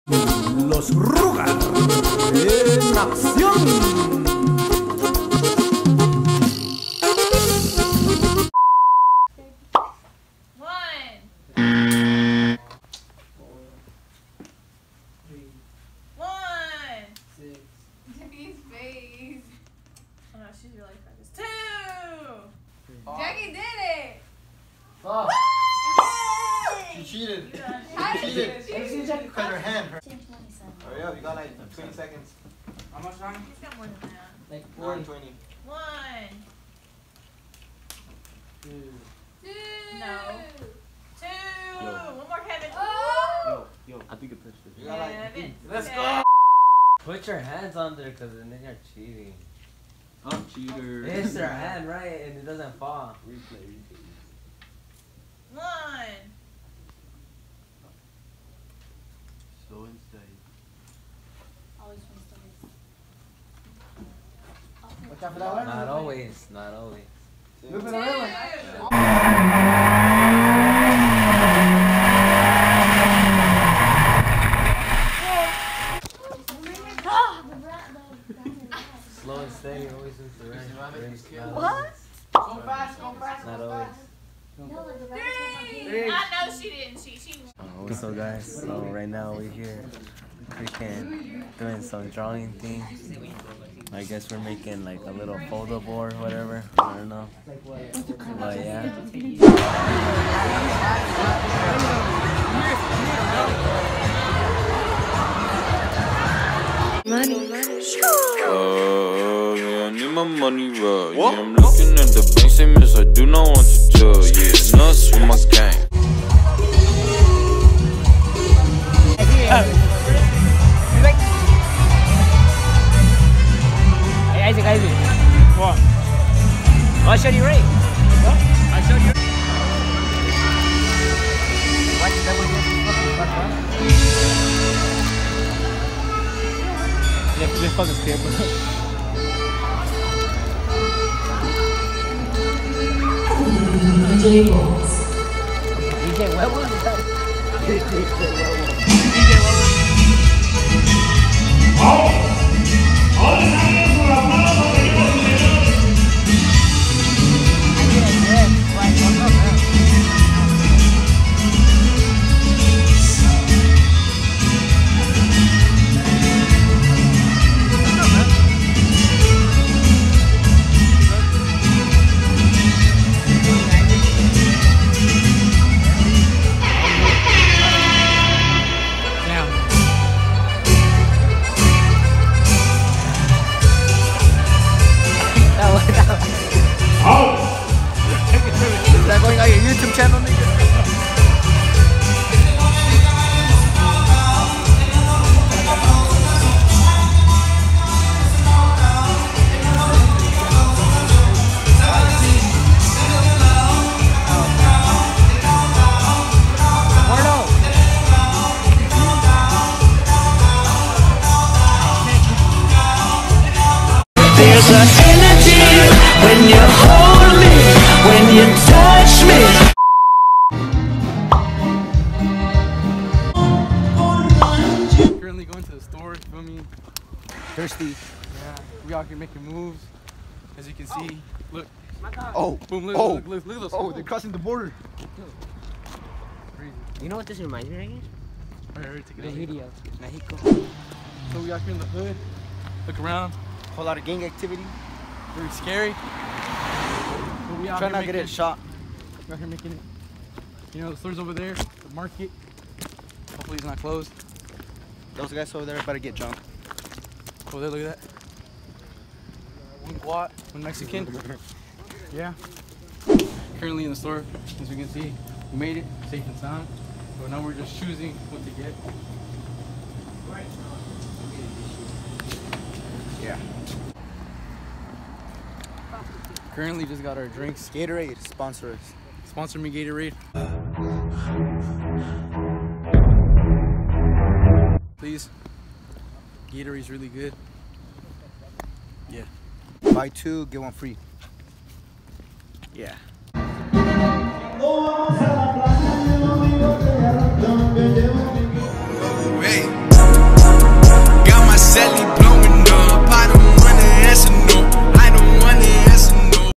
Los Rugar en acción. Jackie did it! Oh. She cheated. She cheated. She cut her hand. Hurry up, you got like 20 seconds. How much time? He's got more than that. Like 120. 1, 2. No. 2. Yo. One more, Kevin. Yo, I think it pushed it. You got like. Let's Okay. go. Put your hands on there, cause then you're cheating. I'm cheater. It's their hand, right, and it doesn't fall. Replay. 1. Slow and steady. Always Watch out for that one. Not always, not always. Move it around. Slow and steady, always is the right. What? Go fast, go fast. Not always. 3. I know she didn't. She. What's up, guys? So right now we're here, freaking doing some drawing thing. I guess we're making like a little folder board, whatever. I don't know. But yeah. Yeah, I need my money right. Yeah, I'm looking at the bank statements, I do not want to tell. Yeah, nuts with my gang. Hey, Isaac. What? I showed you right. What? I showed you. Watch the double just fucking scared, bro. DJ Werewolf? DJ Werewolf. Is that going on your YouTube channel, nigga? There's an energy when you hold me, when you touch me. Currently going to the store, feel me? Thirsty. Yeah, we out here making moves. As you can see, look. Oh. Boom, look, Oh. look at those. Oh, they're crossing the border. Crazy. You know what this reminds me, right? Alright, take it over. Video. Mexico. So we out here in the hood. Look around. Whole lot of gang activity. Very scary. But we out Try here not to get it shot. We're out here making it. You know, the store's over there, the market. Hopefully it's not closed. Those guys over there better get drunk. Over there, look at that. One Guat, one Mexican. Yeah. Currently in the store, as you can see, we made it safe and sound. So now we're just choosing what to get. Yeah. Currently just got our drinks. Gatorade, sponsor us. Sponsor me, Gatorade. Please. Gatorade's really good. Yeah. Buy 2, get 1 free. Yeah. No vamos a la playa, yo no vivo de